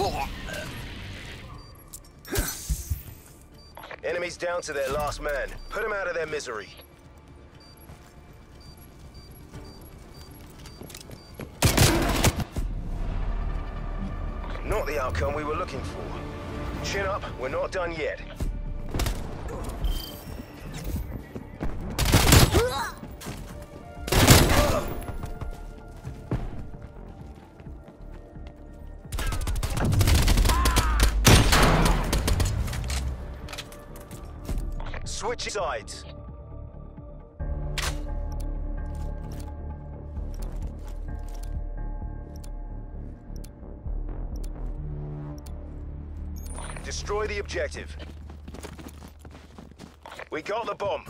Enemies down to their last man. Put them out of their misery. Not the outcome we were looking for. Chin up, we're not done yet. Switch sides. Destroy the objective. We got the bomb.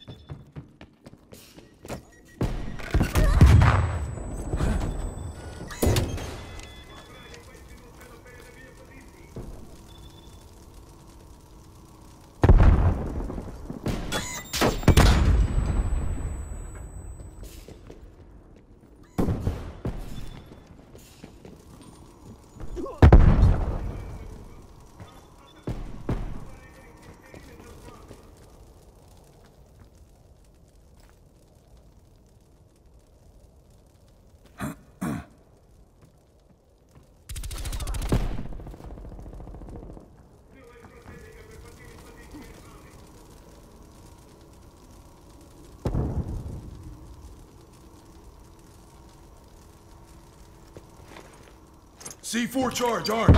C4 charge, armed.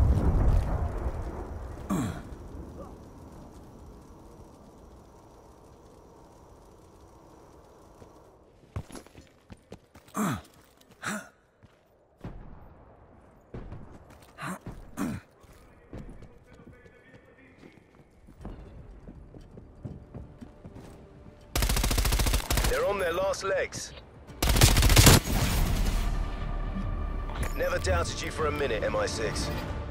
They're on their last legs. Never doubted you for a minute, MI6.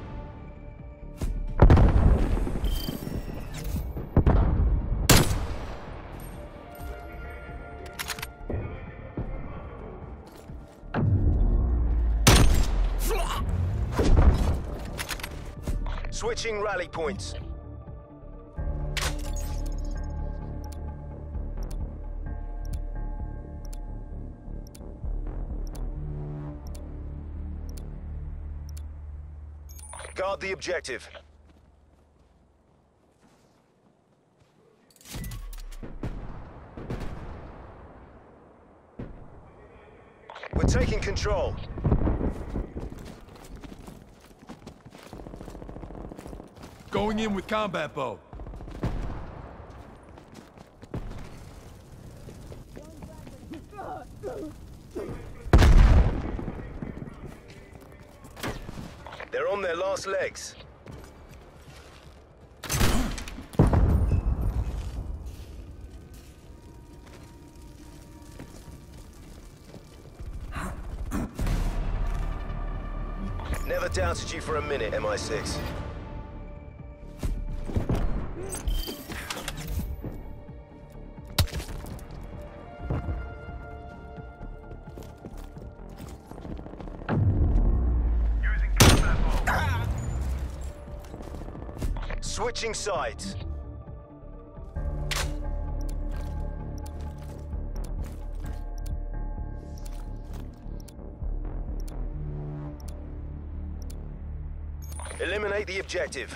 Switching rally points. Guard the objective. We're taking control. Going in with combat bow. They're on their last legs. Never doubted you for a minute, MI6. Switching sides. Eliminate the objective.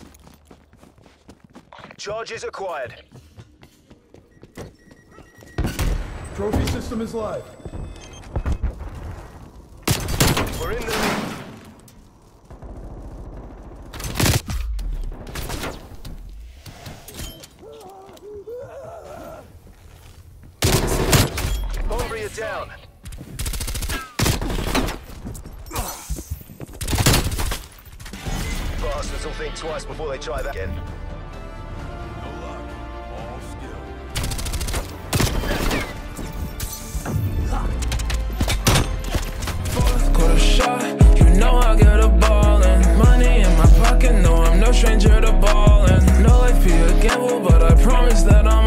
Charges acquired. Trophy system is live. We're in the lead. Bomber down. Bastards will think twice before they try that again. No luck. All skill. Quarter shot, you know I get a ballin'. Money in my pocket, no, I'm no stranger to ballin'. No life be a gamble, but I promise that I'm